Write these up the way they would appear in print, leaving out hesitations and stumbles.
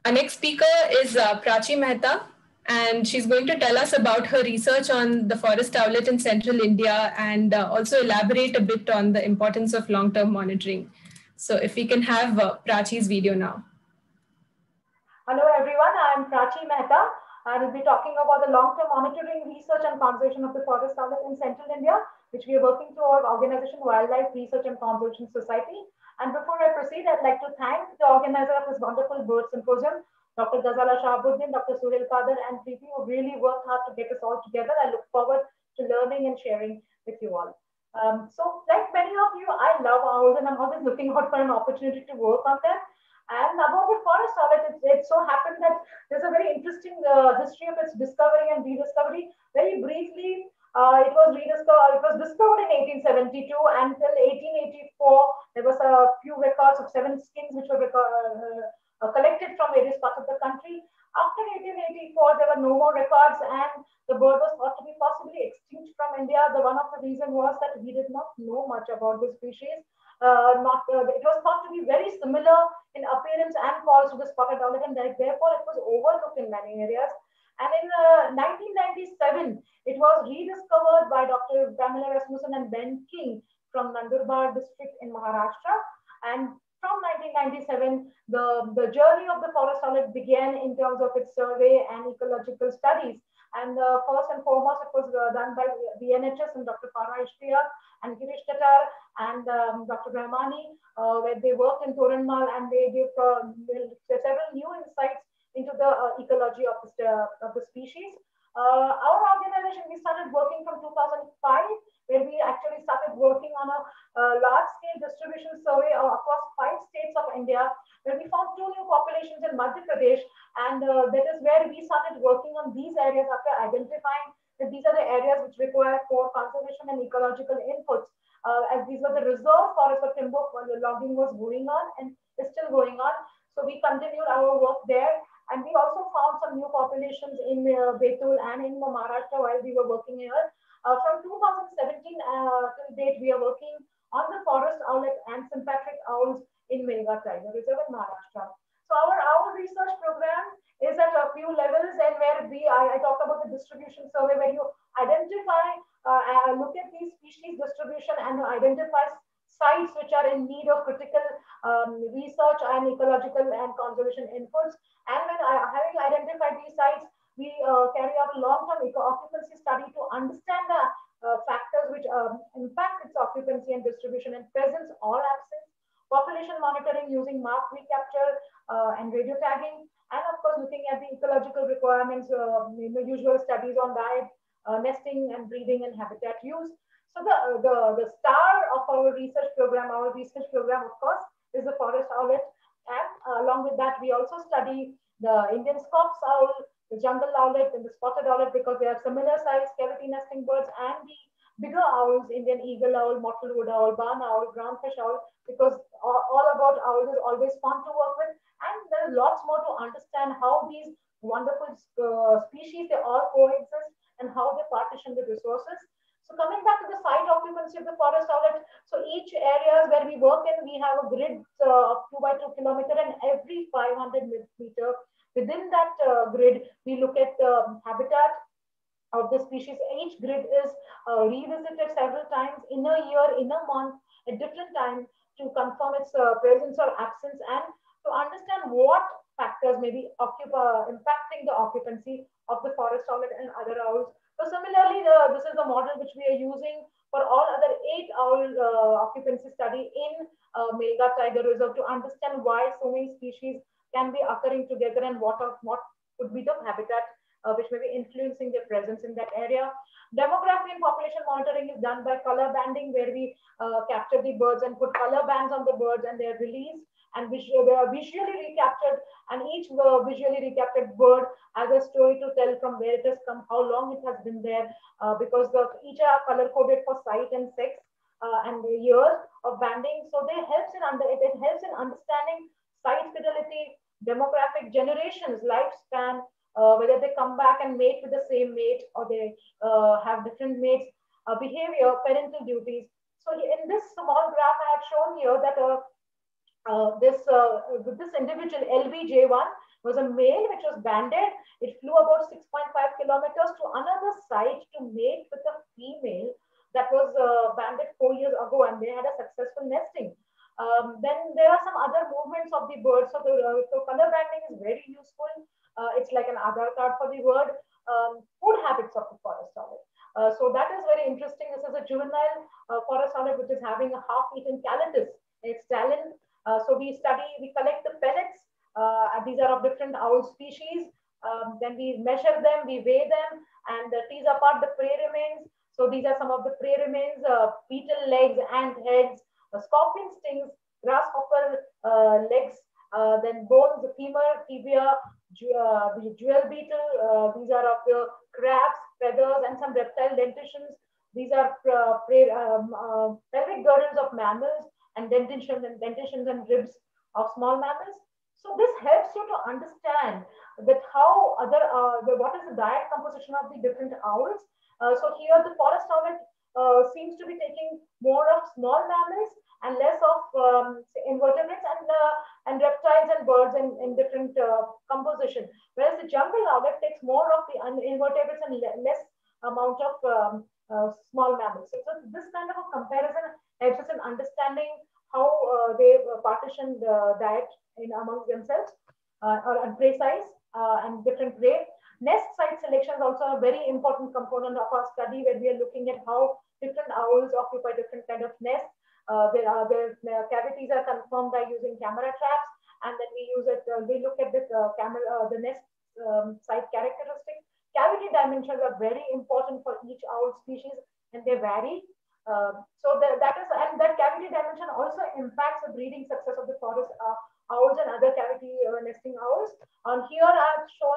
Our next speaker is Prachi Mehta, and she's going to tell us about her research on the forest owlet in central India and also elaborate a bit on the importance of long-term monitoring. So if we can have Prachi's video now. Hello everyone, I am Prachi Mehta. I will be talking about the long-term monitoring, research and conservation of the forest owlet in central India, which we are working through our organization Wildlife Research and Conservation Society. And before I proceed, I'd like to thank the organizer of this wonderful bird symposium, Dr. Ghazala Shahabuddin, Dr. Suhail Kader, and Preeti, who really worked hard to get us all together. I look forward to learning and sharing with you all. So, like many of you, I love owls and I'm always looking out for an opportunity to work on them. And about the forest owlet, it so happened that there's a very interesting history of its discovery and rediscovery. Very briefly, it was rediscovered. It was discovered in 1872 until 1884. There was a few records of 7 skins which were collected from various parts of the country. After 1884, there were no more records, and the bird was thought to be possibly extinct from India. The one of the reason was that we did not know much about the species. It was thought to be very similar in appearance and calls to the spotted owlet, and therefore it was overlooked in many areas. And in 1997, it was rediscovered by Dr. Pamela Rasmussen and Ben King from Nandurbar district in Maharashtra. And from 1997, the journey of the forest owlet began in terms of its survey and ecological studies. And first and foremost, it was done by the NHS and Dr. Farah Ishtiyaq and Girish Tatar and Dr. Rahmani, where they worked in Toranmal and they gave several new insights into the ecology of the species. Our organization, we started working from 2005, where we actually started working on a large-scale distribution survey across 5 states of India, where we found 2 new populations in Madhya Pradesh, and that is where we started working on these areas after identifying that these are the areas which require for conservation and ecological inputs, as these were the reserve forests for timber logging was going on and is still going on. So we continued our work there. And we also found some new populations in Betul and in Maharashtra while we were working here. From 2017 till date, we are working on the forest owlet and sympatric owls in Melghat Tiger Reserve in Maharashtra. So our owl research program is at a few levels, and where I talk about the distribution survey, where you identify, look at these species distribution and identify sites which are in need of critical research and ecological and conservation inputs. And when having identified these sites, we carry out a long-term occupancy study to understand the factors which impact its occupancy and distribution and presence or absence, population monitoring using mark recapture and radio tagging, and of course looking at the ecological requirements, the usual studies on diet, nesting and breeding and habitat use. So the star of our research program, of course, is the forest owlet. And along with that, we also study the Indian scops owl, the jungle owlet, and the spotted owlet because they are similar size cavity nesting birds, and the bigger owls, Indian eagle owl, mottled wood owl, barn owl, groundfish owl, because all about owls is always fun to work with. And there's lots more to understand how these wonderful species, they all coexist and how they partition the resources. So coming back to the site occupancy of the forest owlet, so each areas where we work in, we have a grid of 2 by 2 kilometer, and every 500 meter within that grid, we look at the habitat of the species. Each grid is revisited several times in a year, in a month, at different times to confirm its presence or absence and to understand what factors may be impacting the occupancy of the forest owlet and other owls. So similarly, this is the model which we are using for all other 8 owl occupancy study in Melghat Tiger Reserve to understand why so many species can be occurring together and what could be the habitat which may be influencing their presence in that area. Demography and population monitoring is done by color banding, where we capture the birds and put color bands on the birds and they're released and they are visually recaptured, and each visually recaptured bird has a story to tell from where it has come, how long it has been there, because each are color coded for site and sex and the years of banding. So it helps in understanding site fidelity, demographic generations, lifespan, whether they come back and mate with the same mate or they have different mates, behavior, parental duties. So in this small graph I have shown here that this individual LBJ1 was a male which was banded. It flew about 6.5 kilometers to another site to mate with a female that was banded 4 years ago, and they had a successful nesting. Then there are some other movements of the bird. So color banding is very useful. It's like an Aadhaar card for the bird. Food habits of the forest owl. So that is very interesting. This is a juvenile forest owl which is having a half-eaten calatus. Its talon. So we collect the pellets. These are of different owl species. Then we measure them, we weigh them, and tease apart the prey remains. So these are some of the prey remains: beetle legs, ant heads, scorpion stings, grasshopper legs, then bones, femur, tibia, the jewel beetle. These are of the crabs, feathers, and some reptile dentitions. These are pelvic girdles of mammals and dentitions and ribs of small mammals. So this helps you to understand that how what is the diet composition of the different owls. So here the forest owl seems to be taking more of small mammals and less of invertebrates and reptiles and birds in different composition. Whereas the jungle owlet takes more of the invertebrates and less amount of small mammals. So this kind of a comparison helps us in understanding how they partition the diet among themselves or prey size and different prey. Nest site selection is also a very important component of our study, where we are looking at how different owls occupy different kind of nests. Their cavities are confirmed by using camera traps, and then we look at the nest site characteristics. Cavity dimensions are very important for each owl species, and they vary. That cavity dimension also impacts the breeding success of the forest owls and other cavity nesting owls. On here, I have shown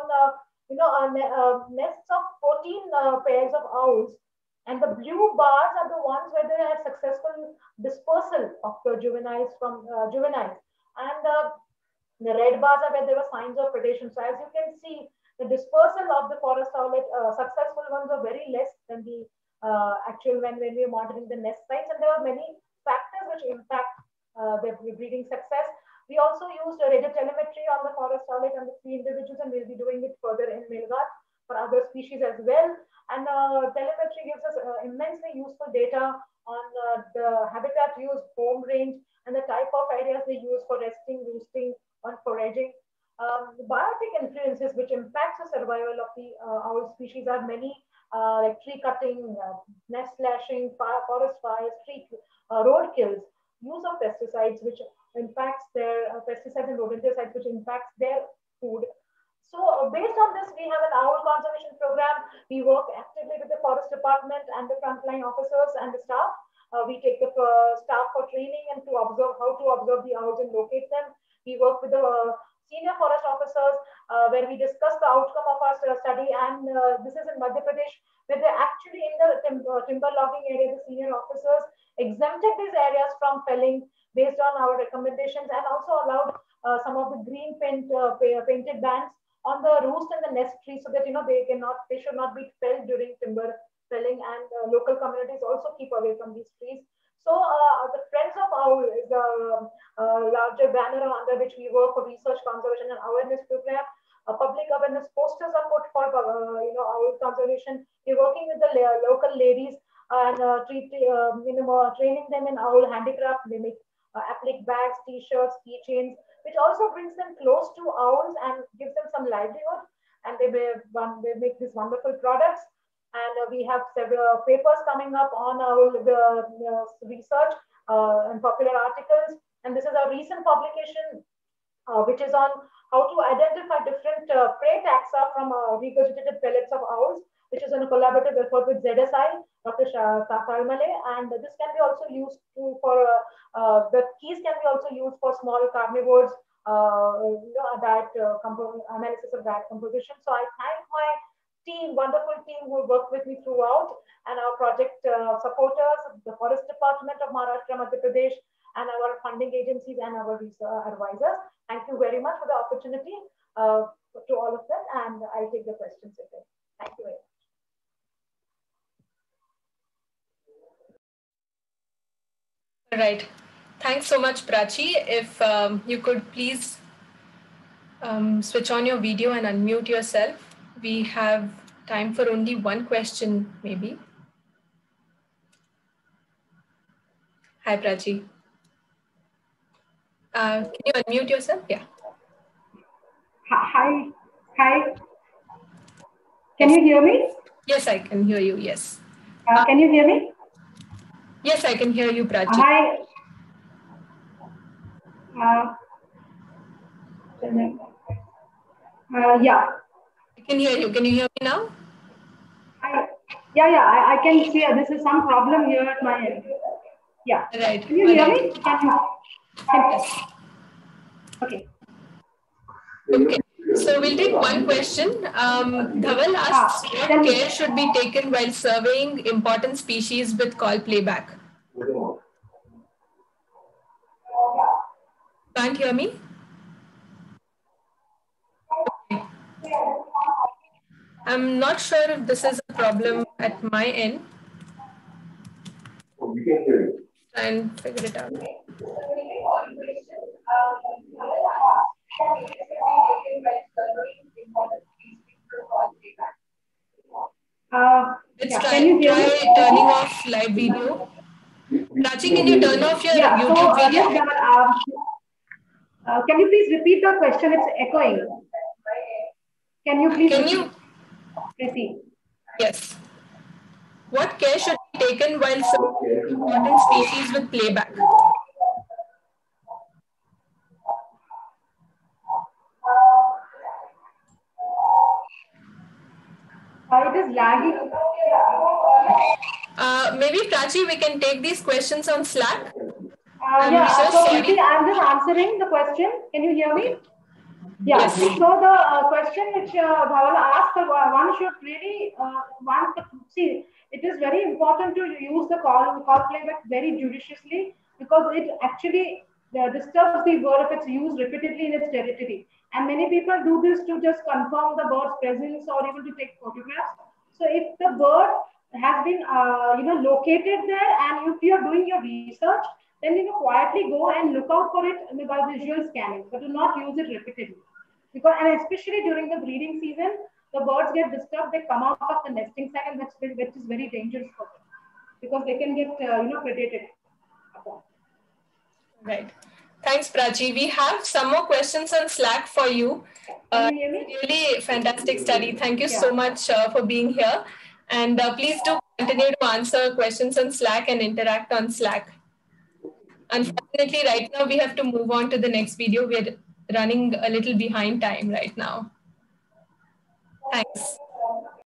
nests of 14 pairs of owls, and the blue bars are the ones where they have successful dispersal of the juveniles from juveniles, and the red bars are where there were signs of predation. So as you can see, the dispersal of the forest owlet, successful ones are very less than the actual when we are monitoring the nest sites, and there are many factors which impact the breeding success. We also used radiotelemetry on the forest owlet and the 3 individuals, and we'll be doing it further in Melghat for other species as well. And telemetry gives us immensely useful data on the habitat use, home range, and the type of areas they use for resting, roosting, or foraging. Biotic influences which impacts the survival of the owl species are many, like tree cutting, nest slashing, forest fires, road kills, use of pesticides which impacts their pesticides and rodenticides which impacts their food. So based on this, we have an owl conservation program. We work actively with the forest department and the frontline officers and the staff. We take the staff for training and to observe how to observe the owls and locate them. We work with the senior forest officers where we discuss the outcome of our study, and this is in Madhya Pradesh, where they actually in the timber logging area, the senior officers exempted these areas from felling based on our recommendations, and also allowed some of the green painted bands on the roost and the nest trees, so that they should not be felled during timber felling, and local communities also keep away from these trees. So the Friends of Owl is a larger banner under which we work for research, conservation, and awareness program. Public awareness posters are put for owl conservation. We're working with the local ladies and training them in owl handicraft. They make applique bags, t-shirts, keychains, which also brings them close to owls and gives them some livelihood. And they make these wonderful products. And we have several papers coming up on our research and popular articles. And this is a recent publication, which is on how to identify different prey taxa from regurgitated pellets of owls, which is in a collaborative effort with ZSI, Dr. Kalmale. And this can be also used the keys can be also used for small carnivores, diet analysis of diet composition. So I thank my wonderful team who worked with me throughout, and our project supporters, the Forest Department of Maharashtra, Madhya Pradesh, and our funding agencies and our advisors. Thank you very much for the opportunity to all of them, and I'll take the questions again. Thank you very much. Right. Thanks so much, Prachi. If you could please switch on your video and unmute yourself. We have time for only one question, maybe. Hi, Prachi. Can you unmute yourself? Yeah. Hi. Hi. Can you hear me? Yes, I can hear you. Yes. Can you hear me? Yes, I can hear you, Prachi. Hi. Yeah. I can hear you. Can you hear me now? I can see this is some problem here at my end. Yeah. Right. Can you hear me? Yes. Okay. Okay. So we'll take one question. Dhaval asks, what care should be taken while surveying important species with call playback? Can't hear me? Okay. I'm not sure if this is a problem at my end. Try and figure it out. Let's try turning off live video. Prachi, can you turn off your YouTube video? Can you please repeat the question? It's echoing. Can you please repeat? Yes. What care should be taken while surveying important species with playback? It is lagging. Maybe, Prachi, we can take these questions on Slack. I'm just answering the question. Can you hear me? Yeah. Yes. So the question which Dhaval asked, one should really see. It is very important to use the call playback very judiciously, because it actually disturbs the bird if it's used repeatedly in its territory. And many people do this to just confirm the bird's presence or even to take photographs. So if the bird has been located there, and if you are doing your research, then quietly go and look out for it by visual scanning, but do not use it repeatedly. Because, and especially during the breeding season, the birds get disturbed. They come out of the nesting site, and which is very dangerous for them, because they can get predated upon. Right. Thanks, Prachi. We have some more questions on Slack for you. Can you hear me? Really fantastic study. Thank you so much for being here. And please do continue to answer questions on Slack and interact on Slack. Unfortunately, right now we have to move on to the next video. We're running a little behind time right now. Thanks.